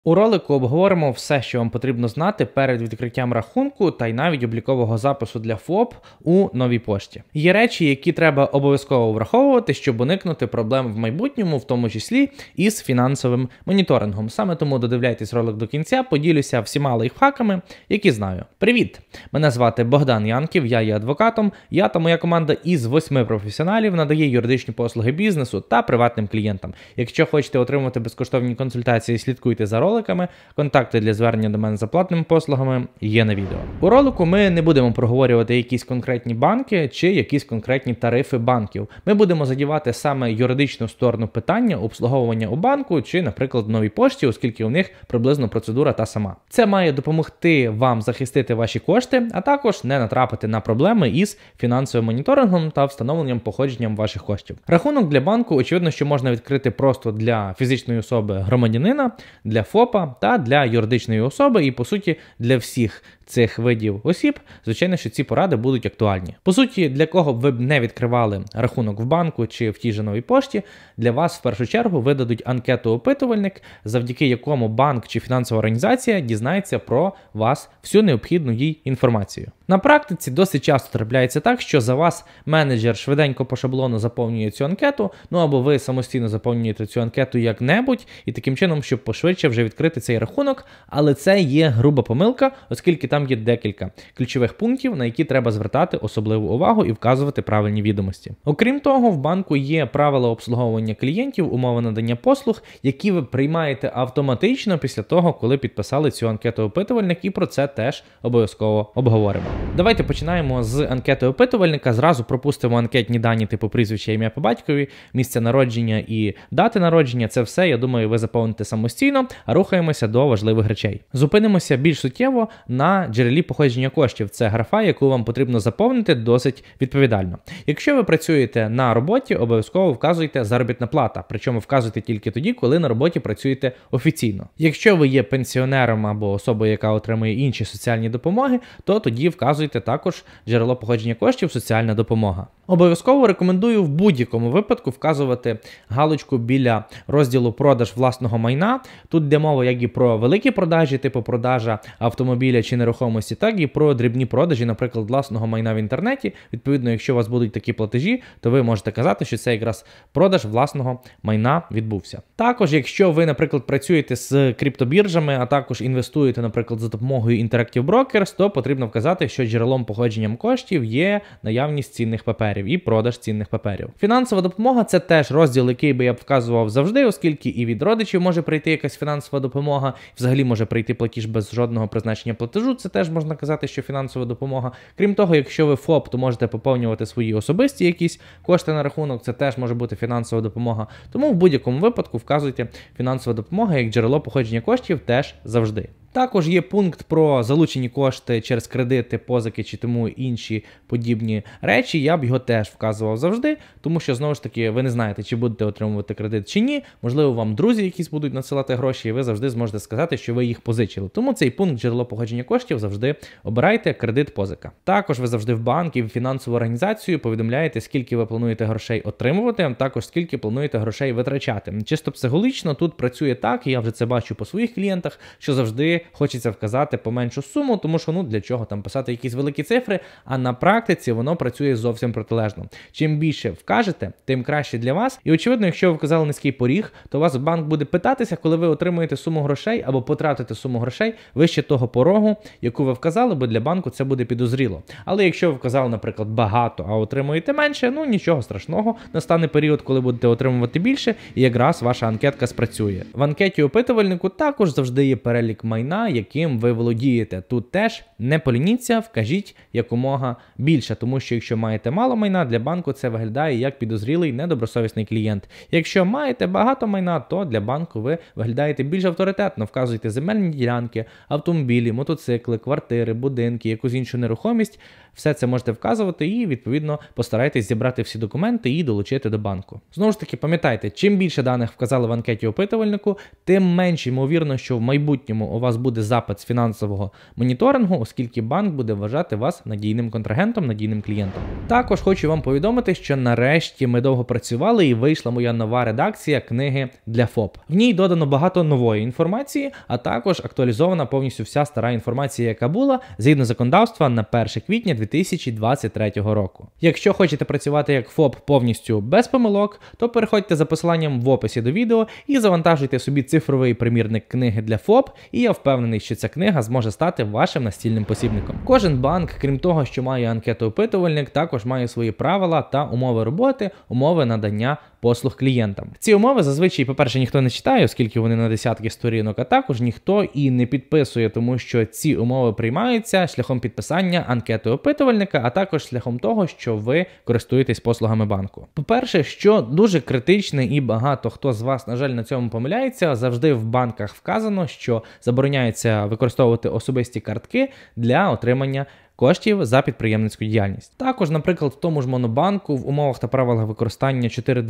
У ролику обговоримо все, що вам потрібно знати перед відкриттям рахунку та й навіть облікового запису для ФОП у новій пошті. Є речі, які треба обов'язково враховувати, щоб уникнути проблем в майбутньому, в тому числі із фінансовим моніторингом. Саме тому додивляйтесь ролик до кінця, поділюся всіма лайфхаками, які знаю. Привіт! Мене звати Богдан Янків, я є адвокатом. Я та моя команда із 8 професіоналів надає юридичні послуги бізнесу та приватним клієнтам. Якщо хочете отримати безкоштовні консультації, слідкуйте за роликами. Контакти для звернення до мене за платними послугами є на відео. У ролику ми не будемо проговорювати якісь конкретні банки чи якісь конкретні тарифи банків. Ми будемо задівати саме юридичну сторону питання обслуговування у банку чи, наприклад, в новій пошті, оскільки у них приблизно процедура та сама. Це має допомогти вам захистити ваші кошти, а також не натрапити на проблеми із фінансовим моніторингом та встановленням походженням ваших коштів. Рахунок для банку, очевидно, що можна відкрити просто для фізичної особи громадянина, для ФОПа та для юридичної особи і, по суті, для всіх цих видів осіб, звичайно, що ці поради будуть актуальні. По суті, для кого б ви не відкривали рахунок в банку чи в тій же новій пошті, для вас в першу чергу видадуть анкету-опитувальник, завдяки якому банк чи фінансова організація дізнається про вас всю необхідну їй інформацію. На практиці досить часто трапляється так, що за вас менеджер швиденько по шаблону заповнює цю анкету, або ви самостійно заповнюєте цю анкету як-небудь, і таким чином, щоб пошвидше вже відкрити цей рахунок, але це є груба помилка, оскільки там є декілька ключових пунктів, на які треба звертати особливу увагу і вказувати правильні відомості. Окрім того, в банку є правила обслуговування клієнтів, умови надання послуг, які ви приймаєте автоматично після того, коли підписали цю анкету-опитувальник, і про це теж обов'язково обговоримо. Давайте починаємо з анкети опитувальника, зразу пропустимо анкетні дані типу прізвища, ім'я по батькові, місце народження і дати народження. Це все, я думаю, ви заповните самостійно, а рухаємося до важливих речей. Зупинимося більш суттєво на джерелі походження коштів. Це графа, яку вам потрібно заповнити досить відповідально. Якщо ви працюєте на роботі, обов'язково вказуйте заробітна плата, причому вказуйте тільки тоді, коли на роботі працюєте офіційно. Якщо ви є пенсіонером або особою, яка отримує інші соціальні допомоги, то тоді вказуйте також джерело походження коштів «Соціальна допомога». Обов'язково рекомендую в будь-якому випадку вказувати галочку біля розділу «Продаж власного майна». Тут йде мова як і про великі продажі, типу продажа автомобіля чи нерухомості, так і про дрібні продажі, наприклад, власного майна в інтернеті. Відповідно, якщо у вас будуть такі платежі, то ви можете казати, що це якраз продаж власного майна відбувся. Також, якщо ви, наприклад, працюєте з криптобіржами, а також інвестуєте, наприклад, за допомогою Interactive Brokers, то потрібно вказати, що джерелом походженням коштів є наявність цінних паперів і продаж цінних паперів. Фінансова допомога – це теж розділ, який би я б вказував завжди, оскільки і від родичів може прийти якась фінансова допомога, взагалі може прийти платіж без жодного призначення платежу, це теж можна казати, що фінансова допомога. Крім того, якщо ви ФОП, то можете поповнювати свої особисті якісь кошти на рахунок, це теж може бути фінансова допомога. Тому в будь-якому випадку вказуйте фінансова допомога як джерело походження коштів теж завжди. Також є пункт про залучені кошти через кредити, позики чи тому інші подібні речі. Я б його теж вказував завжди, тому що, знову ж таки, ви не знаєте, чи будете отримувати кредит чи ні. Можливо, вам друзі якісь будуть надсилати гроші, і ви завжди зможете сказати, що ви їх позичили. Тому цей пункт джерело походження коштів завжди обирайте кредит-позика. Також ви завжди в банк і в фінансову організацію повідомляєте, скільки ви плануєте грошей отримувати, а також скільки плануєте грошей витрачати. Чисто психологічно тут працює так, і я вже це бачу по своїх клієнтах, що завжди хочеться вказати поменшу суму, тому що, для чого там писати якісь великі цифри, а на практиці воно працює зовсім протилежно. Чим більше вкажете, тим краще для вас. І очевидно, якщо ви вказали низький поріг, то вас банк буде питатися, коли ви отримуєте суму грошей або потратите суму грошей вище того порогу, яку ви вказали, бо для банку це буде підозріло. Але якщо ви вказали, наприклад, багато, а отримуєте менше, нічого страшного, настане період, коли будете отримувати більше, і якраз ваша анкетка спрацює. В анкеті опитувальнику також завжди є перелік майна, яким ви володієте. Тут теж не полініться, вкажіть якомога більше, тому що якщо маєте мало майна, для банку це виглядає як підозрілий, недобросовісний клієнт. Якщо маєте багато майна, то для банку ви виглядаєте більш авторитетно, вказуєте земельні ділянки, автомобілі, мотоцикли, квартири, будинки, якусь іншу нерухомість. Все це можете вказувати і, відповідно, постарайтесь зібрати всі документи і долучити до банку. Знову ж таки, пам'ятайте, чим більше даних вказали в анкеті опитувальнику, тим менш ймовірно, що в майбутньому у вас буде запит з фінансового моніторингу, оскільки банк буде вважати вас надійним контрагентом, надійним клієнтом. Також хочу вам повідомити, що нарешті ми довго працювали і вийшла моя нова редакція книги для ФОП. В ній додано багато нової інформації, а також актуалізована повністю вся стара інформація, яка була, згідно законодавства на 1 квітня 2023 року. Якщо хочете працювати як ФОП повністю без помилок, то переходьте за посиланням в описі до відео і завантажуйте собі цифровий примірник книги для ФОП, і я впевнений, що ця книга зможе стати вашим настільним посібником. Кожен банк, крім того, що має анкету-опитувальник, також має свої правила та умови роботи, умови надання послуг клієнтам. Ці умови зазвичай, по-перше, ніхто не читає, оскільки вони на десятки сторінок, а також ніхто і не підписує, тому що ці умови приймаються шляхом підписання анкети опитувальника, а також шляхом того, що ви користуєтесь послугами банку. По-перше, що дуже критичне і багато хто з вас, на жаль, на цьому помиляється, завжди в банках вказано, що забороняється використовувати особисті картки для отримання коштів за підприємницьку діяльність. Також, наприклад, в тому ж Монобанку в умовах та правилах використання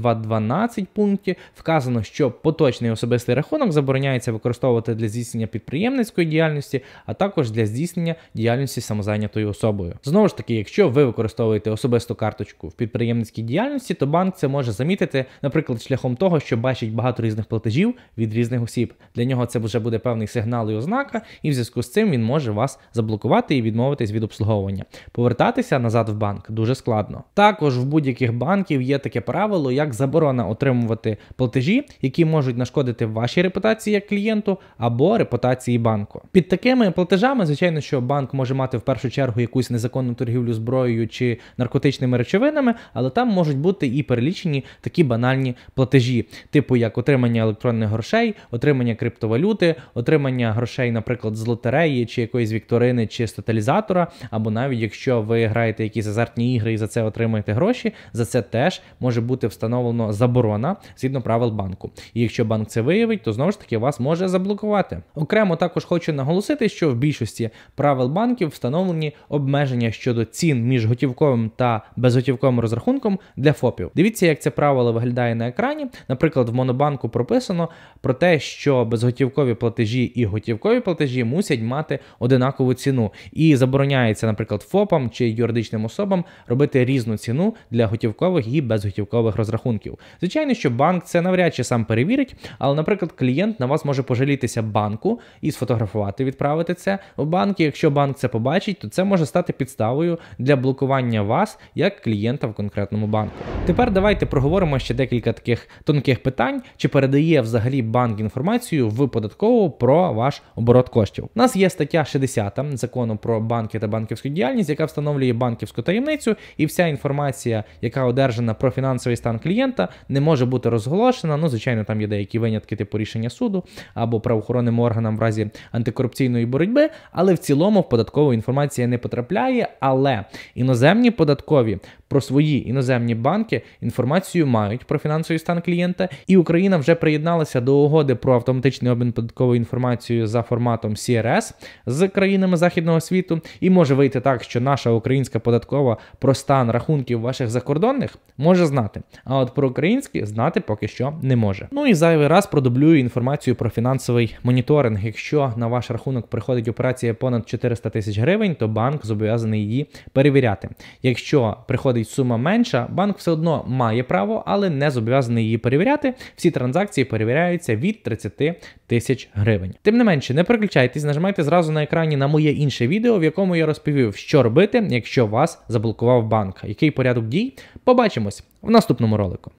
4.2.12 пункті вказано, що поточний особистий рахунок забороняється використовувати для здійснення підприємницької діяльності, а також для здійснення діяльності самозайнятою особою. Знову ж таки, якщо ви використовуєте особисту карточку в підприємницькій діяльності, то банк це може замітити, наприклад, шляхом того, що бачить багато різних платежів від різних осіб. Для нього це вже буде певний сигнал і ознака, і в зв'язку з цим він може вас заблокувати і відмовитись від обслуговування. Повертатися назад в банк дуже складно. Також в будь-яких банків є таке правило, як заборона отримувати платежі, які можуть нашкодити вашій репутації як клієнту або репутації банку. Під такими платежами, звичайно, що банк може мати в першу чергу якусь незаконну торгівлю зброєю чи наркотичними речовинами, але там можуть бути і перелічені такі банальні платежі, типу як отримання електронних грошей, отримання криптовалюти, отримання грошей, наприклад, з лотереї чи якоїсь вікторини чи з тоталізатора, або навіть якщо ви граєте якісь азартні ігри і за це отримаєте гроші, за це теж може бути встановлено заборона згідно правил банку. І якщо банк це виявить, то знову ж таки вас може заблокувати. Окремо також хочу наголосити, що в більшості правил банків встановлені обмеження щодо цін між готівковим та безготівковим розрахунком для ФОПів. Дивіться, як це правило виглядає на екрані. Наприклад, в Монобанку прописано про те, що безготівкові платежі і готівкові платежі мусять мати одинакову ціну. І забороняється, наприклад, ФОПам чи юридичним особам робити різну ціну для готівкових і безготівкових розрахунків. Звичайно, що банк це навряд чи сам перевірить, але, наприклад, клієнт на вас може пожалітися банку і сфотографувати, відправити це в банк. І якщо банк це побачить, то це може стати підставою для блокування вас як клієнта в конкретному банку. Тепер давайте проговоримо ще декілька таких тонких питань, чи передає взагалі банк інформацію в податкову про ваш оборот коштів. У нас є стаття 60 закону про банки та банківську діяльність, яка встановлює банківську таємницю, і вся інформація, яка одержана про фінансовий стан клієнта, не може бути розголошена. Ну, звичайно, там є деякі винятки типу рішення суду або правоохоронним органам в разі антикорупційної боротьби, але в цілому в податкову інформація не потрапляє, але іноземні податкові про свої іноземні банки інформацію мають про фінансовий стан клієнта, і Україна вже приєдналася до угоди про автоматичний обмін податковою інформацією за форматом CRS з країнами західного світу, і може вийти так, що наша українська податкова про стан рахунків ваших закордонних може знати, а от про українські знати поки що не може. Ну і зайвий раз продублюю інформацію про фінансовий моніторинг. Якщо на ваш рахунок приходить операція понад 400 тисяч гривень, то банк зобов'язаний її перевіряти. Якщо приходить сума менша, банк все одно має право, але не зобов'язаний її перевіряти. Всі транзакції перевіряються від 30 тисяч гривень. Тим не менше, не переключайтесь, нажимайте зразу на екрані на моє інше відео, в якому я розповів, що робити, якщо вас заблокував банк, який порядок дій. Побачимось в наступному ролику.